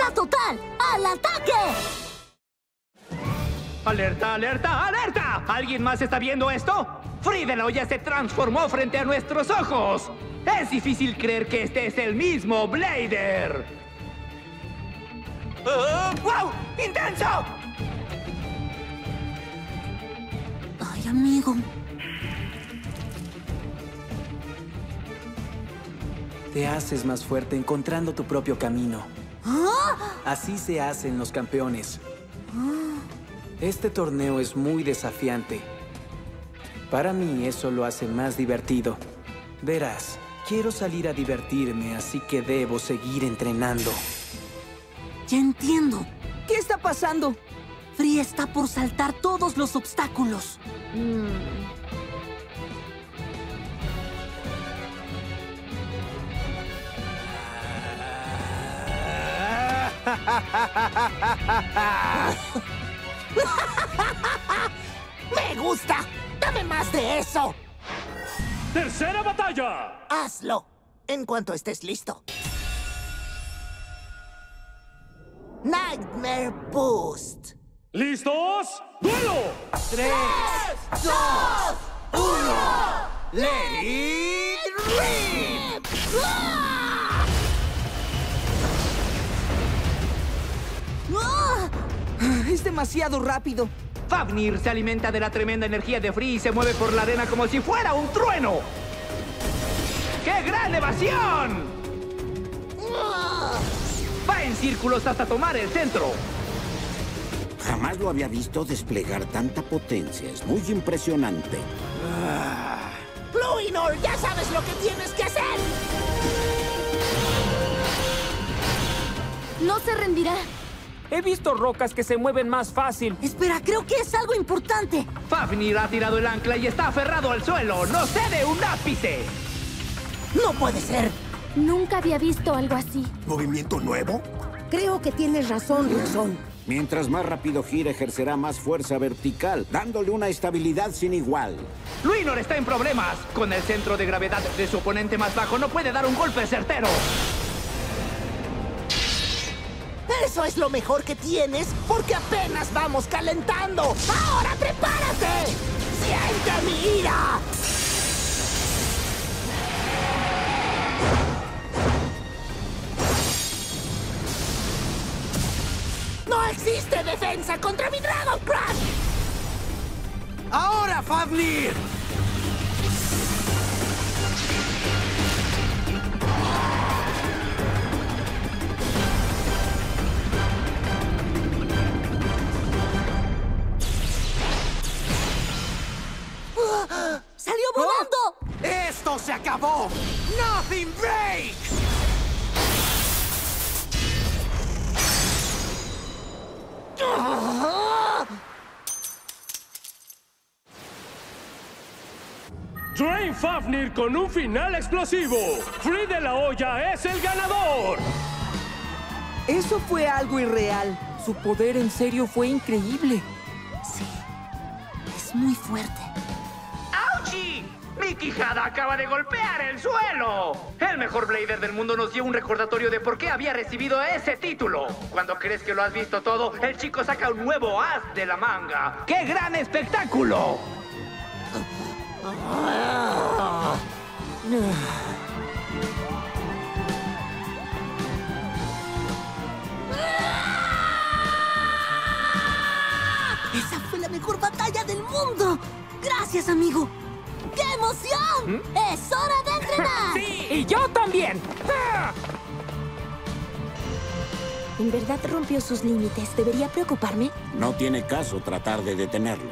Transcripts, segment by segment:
¡Fuerza total! ¡Al ataque! ¡Alerta, alerta, alerta! ¿Alguien más está viendo esto? Free de la Olla se transformó frente a nuestros ojos. Es difícil creer que este es el mismo Blader. ¡Wow! ¡Intenso! Ay, amigo. Te haces más fuerte encontrando tu propio camino. ¿Ah? Así se hacen los campeones. Este torneo es muy desafiante. Para mí eso lo hace más divertido. Verás, quiero salir a divertirme, así que debo seguir entrenando. Ya entiendo. ¿Qué está pasando? Free está por saltar todos los obstáculos. ¡Me gusta! ¡Dame más de eso! ¡Tercera batalla! ¡Hazlo! En cuanto estés listo. Nightmare Boost. ¿Listos? ¡Duelo! 3, 2, 1. ¡Let it rip! ¡Ah! Es demasiado rápido. Fafnir se alimenta de la tremenda energía de Free y se mueve por la arena como si fuera un trueno. ¡Qué gran evasión! Va en círculos hasta tomar el centro. Jamás lo había visto desplegar tanta potencia. Es muy impresionante. Fluinor, ya sabes lo que tienes que hacer. No se rendirá. He visto rocas que se mueven más fácil. Espera, creo que es algo importante. Fafnir ha tirado el ancla y está aferrado al suelo. ¡No cede un ápice! No puede ser. Nunca había visto algo así. ¿Movimiento nuevo? Creo que tienes razón. Mientras más rápido gire, ejercerá más fuerza vertical, dándole una estabilidad sin igual. Fluinor está en problemas. Con el centro de gravedad de su oponente más bajo, no puede dar un golpe certero. Eso es lo mejor que tienes, porque apenas vamos calentando. ¡Ahora prepárate! ¡Siente mi ira! ¡No existe defensa contra mi Dragon Crush! ¡Ahora, Fafnir! ¡Salió volando! ¡Esto se acabó! ¡Nothing breaks! Drain Fafnir con un final explosivo. Free de la Olla es el ganador. Eso fue algo irreal. Su poder en serio fue increíble. Sí, es muy fuerte. ¡Auchi! ¡Mi quijada acaba de golpear el suelo! El mejor Blader del mundo nos dio un recordatorio de por qué había recibido ese título. Cuando crees que lo has visto todo, el chico saca un nuevo as de la manga. ¡Qué gran espectáculo! ¡Esa fue la mejor batalla del mundo! ¡Gracias, amigo! ¡Qué emoción! ¡Es hora de entrenar! ¡Sí! ¡Y yo también! ¡Ah! ¿En verdad rompió sus límites? ¿Debería preocuparme? No tiene caso tratar de detenerlo.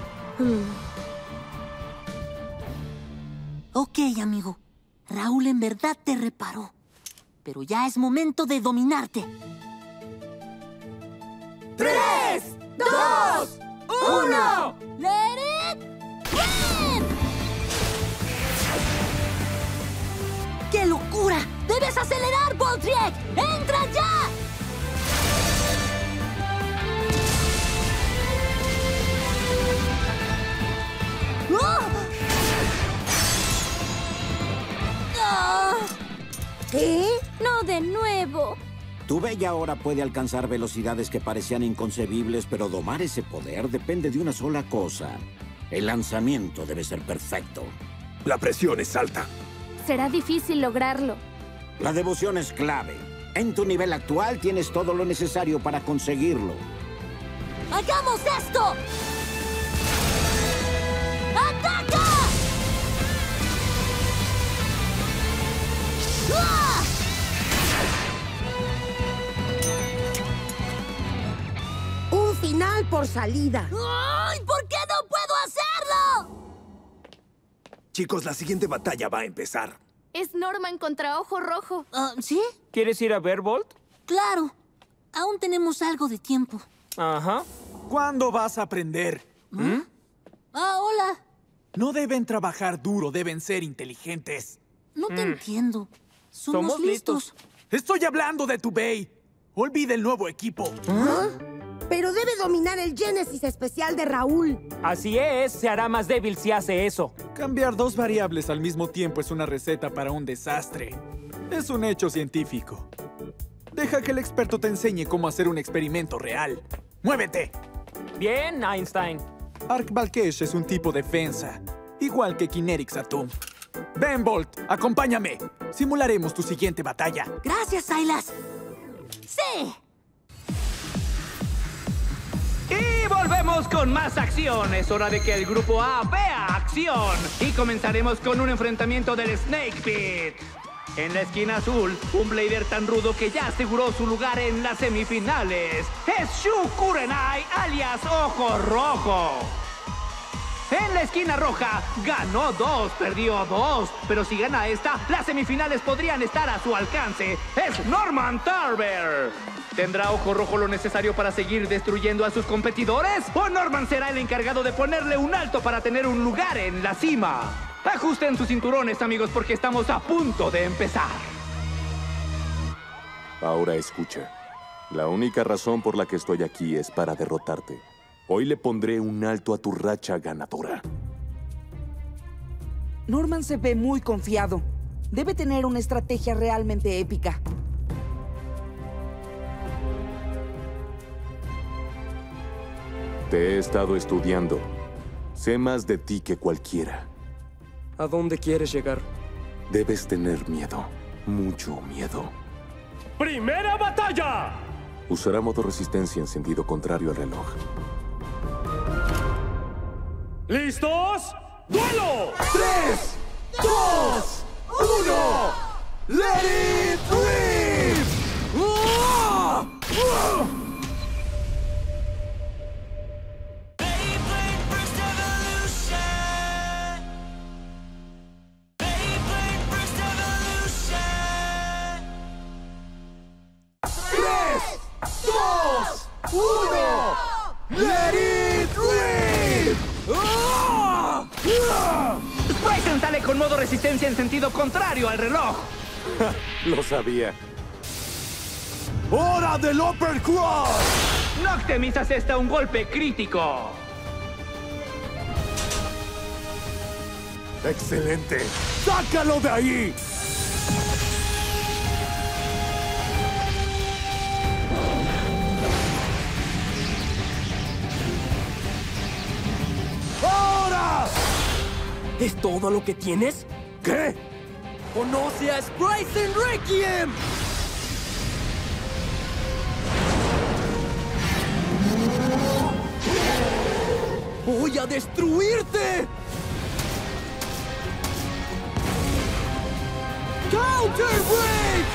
Ok, amigo. Raúl en verdad te reparó. Pero ya es momento de dominarte. 3, 2, 1. ¡Let it rip! ¡Qué locura! ¡Debes acelerar, Voltriek! ¡Entra ya! ¡Oh! ¡Ah! ¿Qué? No de nuevo. Tu Bey ahora puede alcanzar velocidades que parecían inconcebibles, pero domar ese poder depende de una sola cosa. El lanzamiento debe ser perfecto. La presión es alta. Será difícil lograrlo. La devoción es clave. En tu nivel actual tienes todo lo necesario para conseguirlo. ¡Hagamos esto! ¡Ataca! ¡Ah! Un final por salida. ¡Ay! ¿Por qué no puedo hacerlo? Chicos, la siguiente batalla va a empezar. Es Norman contra Ojo Rojo. ¿Sí? ¿Quieres ir a ver, Bolt? Claro. Aún tenemos algo de tiempo. Ajá. ¿Cuándo vas a aprender? Hola. No deben trabajar duro, deben ser inteligentes. No te entiendo. Somos listos. Estoy hablando de tu Bey. Olvida el nuevo equipo. Pero debe dominar el Génesis especial de Raúl. Así es, se hará más débil si hace eso. Cambiar dos variables al mismo tiempo es una receta para un desastre. Es un hecho científico. Deja que el experto te enseñe cómo hacer un experimento real. ¡Muévete! Bien, Einstein. Arc Valkesh es un tipo defensa, igual que Kinerix Atum. Ven, Bolt, acompáñame. Simularemos tu siguiente batalla. Gracias, Silas. ¡Sí! Y volvemos con más acción. Es hora de que el grupo A vea acción. Y comenzaremos con un enfrentamiento del Snake Pit. En la esquina azul, un Blader tan rudo que ya aseguró su lugar en las semifinales. Es Shu Kurenai, alias Ojo Rojo. En la esquina roja, ganó 2, perdió 2. Pero si gana esta, las semifinales podrían estar a su alcance. Es Norman Tarver. ¿Tendrá Ojo Rojo lo necesario para seguir destruyendo a sus competidores? ¿O Norman será el encargado de ponerle un alto para tener un lugar en la cima? Ajusten sus cinturones, amigos, porque estamos a punto de empezar. Ahora escucha. La única razón por la que estoy aquí es para derrotarte. Hoy le pondré un alto a tu racha ganadora. Norman se ve muy confiado. Debe tener una estrategia realmente épica. Te he estado estudiando. Sé más de ti que cualquiera. ¿A dónde quieres llegar? Debes tener miedo. Mucho miedo. ¡Primera batalla! Usará modo resistencia en sentido contrario al reloj. ¿Listos? ¡Duelo! 3, 2, 1. ¡Let it rip! ¡Let it rip! Bryson sale con modo resistencia en sentido contrario al reloj. Lo sabía. ¡Hora del uppercut! Noctemis asesta un golpe crítico. ¡Excelente! ¡Sácalo de ahí! ¡Ahora! ¿Es todo lo que tienes? ¿Qué? ¡Conoce a Bryson Requiem! ¡Voy a destruirte! ¡Counter break!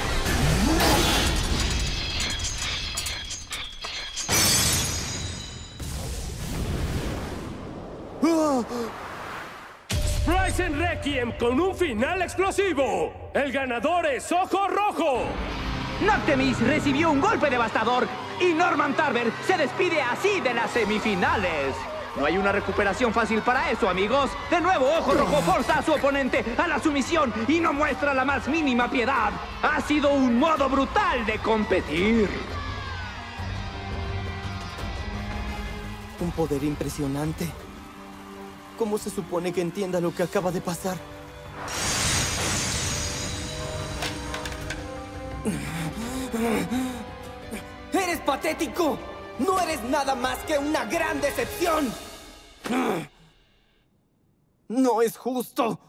Bryson Requiem con un final explosivo. El ganador es Ojo Rojo. Noctemis recibió un golpe devastador y Norman Tarver se despide así de las semifinales. No hay una recuperación fácil para eso, amigos. De nuevo, Ojo Rojo forza a su oponente a la sumisión y no muestra la más mínima piedad. Ha sido un modo brutal de competir. Un poder impresionante. ¿Cómo se supone que entienda lo que acaba de pasar? ¡Eres patético! ¡No eres nada más que una gran decepción! ¡No es justo!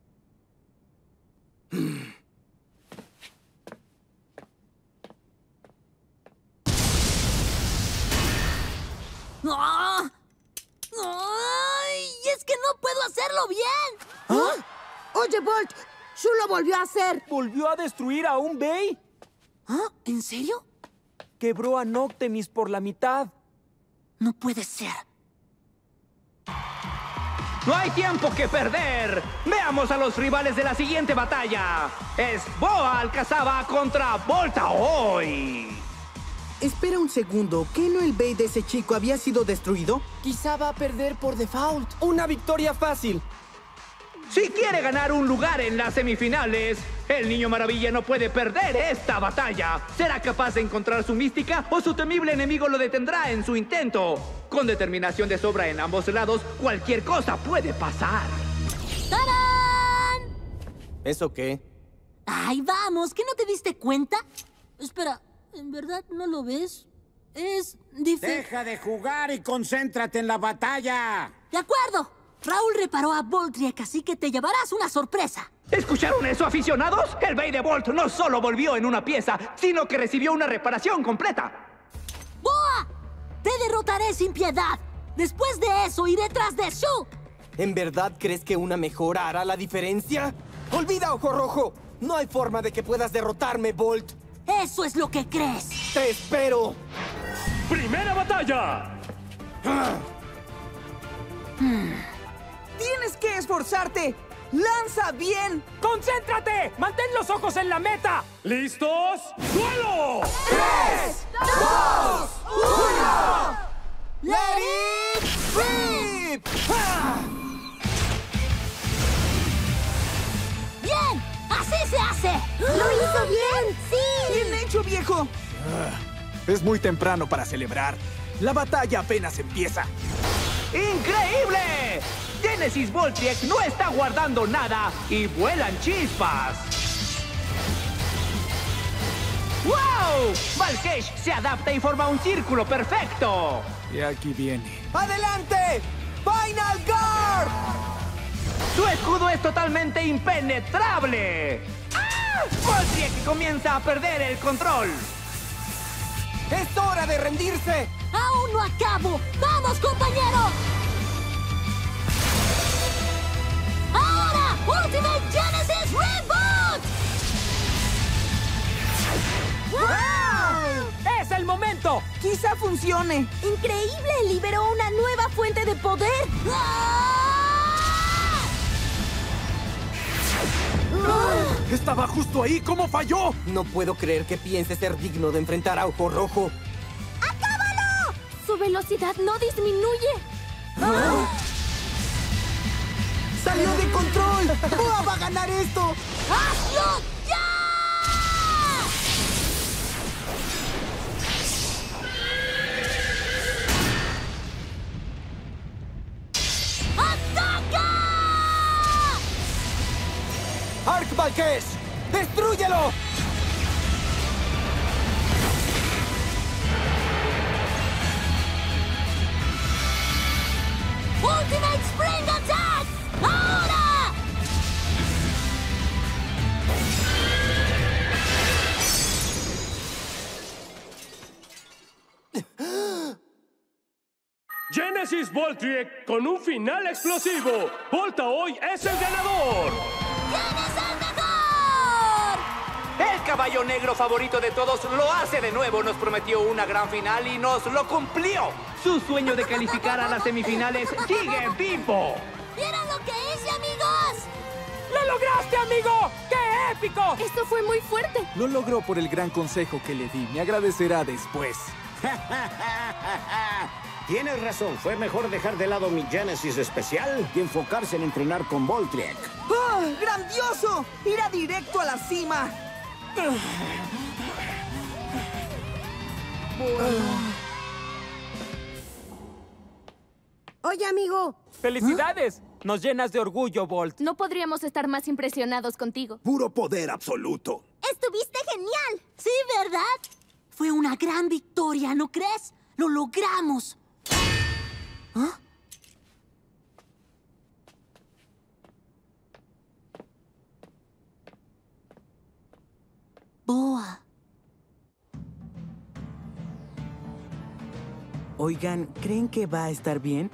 ¡Ah! ¡Ay! ¡Es que no puedo hacerlo bien! ¿Ah? Oye, Bolt, Shu lo volvió a hacer. ¿Volvió a destruir a un Bey? ¿Ah? ¿En serio? Quebró a Noctemis por la mitad. No puede ser. ¡No hay tiempo que perder! ¡Veamos a los rivales de la siguiente batalla! Es Boa Alcazaba contra Volta hoy. Espera un segundo, ¿qué no el Bey de ese chico había sido destruido? Quizá va a perder por default. Una victoria fácil. Si quiere ganar un lugar en las semifinales, el Niño Maravilla no puede perder esta batalla. ¿Será capaz de encontrar su mística o su temible enemigo lo detendrá en su intento? Con determinación de sobra en ambos lados, cualquier cosa puede pasar. ¡Tarán! ¿Eso qué? ¡Ay, vamos! ¿Que no te diste cuenta? Espera, ¿en verdad no lo ves? Es difícil. Deja de jugar y concéntrate en la batalla. ¡De acuerdo! Raúl reparó a Voltriek, así que te llevarás una sorpresa. ¿Escucharon eso, aficionados? El Bey de Volt no solo volvió en una pieza, sino que recibió una reparación completa. ¡Boa! ¡Te derrotaré sin piedad! Después de eso, iré tras de Shu. ¿En verdad crees que una mejora hará la diferencia? ¡Olvida, Ojo Rojo! No hay forma de que puedas derrotarme, Bolt. ¡Eso es lo que crees! ¡Te espero! ¡Primera batalla! ¡Tienes que esforzarte! ¡Lanza bien! ¡Concéntrate! ¡Mantén los ojos en la meta! ¿Listos? ¡Duelo! 3, 2, 1. ¡Let it rip! ¡Bien! ¡Así se hace! ¡Lo hizo bien! ¡Sí! ¡Bien hecho, viejo! Es muy temprano para celebrar. La batalla apenas empieza. ¡Increíble! Genesis Voltriek no está guardando nada y vuelan chispas. ¡Wow! Valkesh se adapta y forma un círculo perfecto. Y aquí viene. ¡Adelante! ¡Final Guard! Su escudo es totalmente impenetrable. ¡Ah! Voltriek comienza a perder el control. ¡Es hora de rendirse! ¡Aún no acabo! ¡Vamos, compañero! ¡Ahora! ¡Ultimate Genesis Reboot! ¡Wow! ¡Es el momento! ¡Quizá funcione! ¡Increíble! ¡Liberó una nueva fuente de poder! Estaba justo ahí, ¿cómo falló? No puedo creer que piense ser digno de enfrentar a Ojo Rojo. ¡Acábalo! Su velocidad no disminuye. ¡Salió de control! ¡Boa va a ganar esto! ¡Hazlo ya! ¡Ataca! ¡Arc Valkesh! ¡Destrúyelo! ¡Ultimate Spring Attack! ¡Ahora! Genesis Voltriek con un final explosivo. Volta hoy es el ganador. ¿Quién es el mejor? El caballo negro favorito de todos lo hace de nuevo. Nos prometió una gran final y nos lo cumplió. Su sueño de calificar a las semifinales sigue vivo. ¿Vieron lo que hice, amigos? ¡Lo lograste, amigo! ¡Qué épico! Esto fue muy fuerte. Lo logró por el gran consejo que le di. Me agradecerá después. Tienes razón, fue mejor dejar de lado mi Genesis especial y enfocarse en entrenar con Voltriek. ¡Ah! ¡Grandioso! ¡Irá directo a la cima! Oye, amigo. ¡Felicidades! Nos llenas de orgullo, Bolt. No podríamos estar más impresionados contigo. Puro poder absoluto. ¡Estuviste genial! Sí, ¿verdad? Fue una gran victoria, ¿no crees? ¡Lo logramos! ¿Ah? Boa. Oigan, ¿creen que va a estar bien?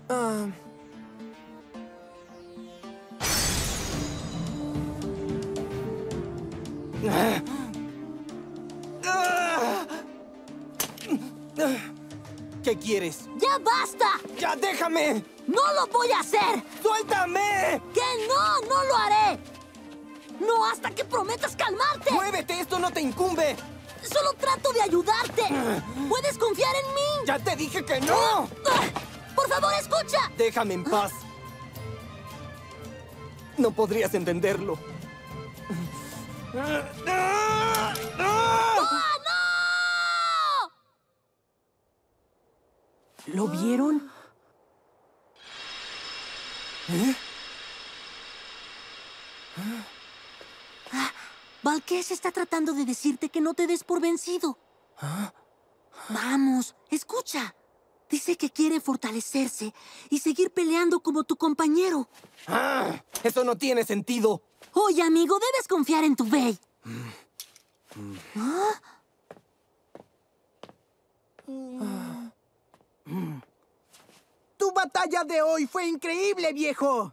¿Qué quieres? ¡Ya basta! ¡Ya déjame! ¡No lo voy a hacer! ¡Suéltame! ¡Que no! ¡No lo haré! ¡No hasta que prometas calmarte! ¡Muévete! ¡Esto no te incumbe! ¡Solo trato de ayudarte! ¿Puedes confiar en mí? ¡Ya te dije que no! ¡Por favor, escucha! Déjame en paz. No podrías entenderlo. ¡Ah, no! ¿Lo vieron? Valquez está tratando de decirte que no te des por vencido. Vamos, escucha. Dice que quiere fortalecerse y seguir peleando como tu compañero. Eso no tiene sentido. Oye, amigo, debes confiar en tu Bey. Tu batalla de hoy fue increíble, viejo.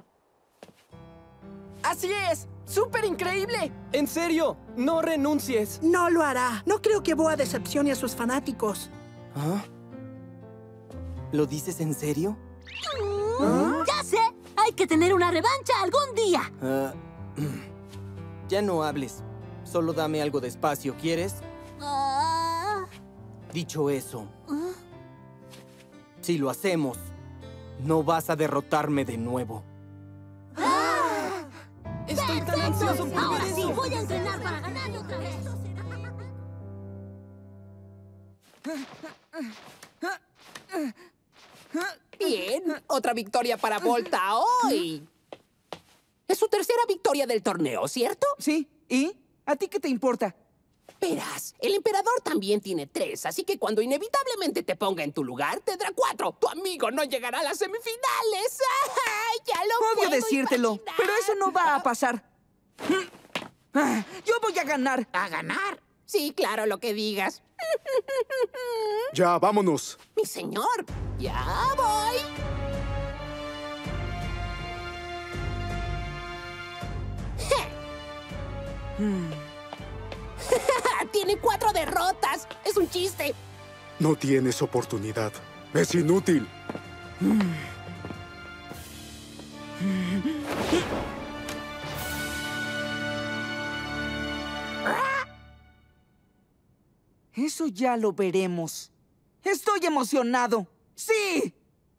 ¡Así es! ¡Súper increíble! En serio, no renuncies. No lo hará. No creo que Boa decepcione a sus fanáticos. ¿Lo dices en serio? Ya sé. Hay que tener una revancha algún día. Ya no hables. Solo dame algo de espacio, ¿quieres? Dicho eso, si lo hacemos, no vas a derrotarme de nuevo. Estoy tan ansioso por Ahora ver sí, eso. voy a entrenar para ganarle otra vez. Bien, otra victoria para Volta hoy. Es su tercera victoria del torneo, ¿cierto? Sí. ¿Y? ¿A ti qué te importa? Verás, el emperador también tiene 3, así que cuando inevitablemente te ponga en tu lugar, tendrá 4. Tu amigo no llegará a las semifinales. ¡Ya lo Odio puedo decírtelo, imaginar! pero eso no va a pasar. Yo voy a ganar. ¿A ganar? Sí, claro, lo que digas. Ya, vámonos. Mi señor, ya voy. Tiene 4 derrotas. Es un chiste. No tienes oportunidad. Es inútil. Eso ya lo veremos. Estoy emocionado. ¡Sí!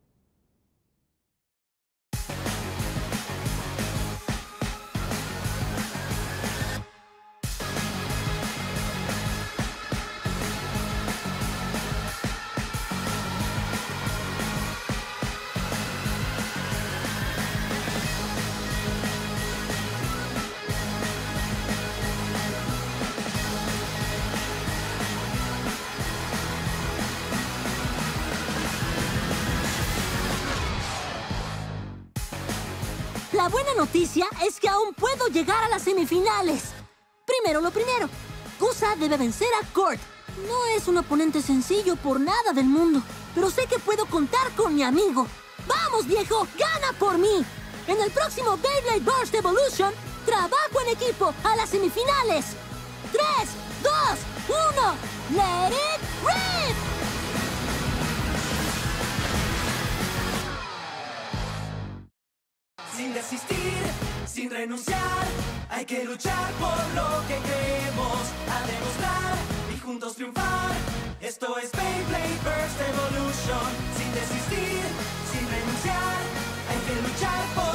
La buena noticia es que aún puedo llegar a las semifinales. Primero lo primero. Kusa debe vencer a Kurt. No es un oponente sencillo por nada del mundo, pero sé que puedo contar con mi amigo. ¡Vamos, viejo! ¡Gana por mí! En el próximo Beyblade Burst Evolution, trabajo en equipo a las semifinales. 3, 2, 1, ¡Let it rip! Sin desistir, sin renunciar, hay que luchar por lo que queremos, a demostrar y juntos triunfar. Esto es Beyblade Burst Evolution. Sin desistir, sin renunciar, hay que luchar por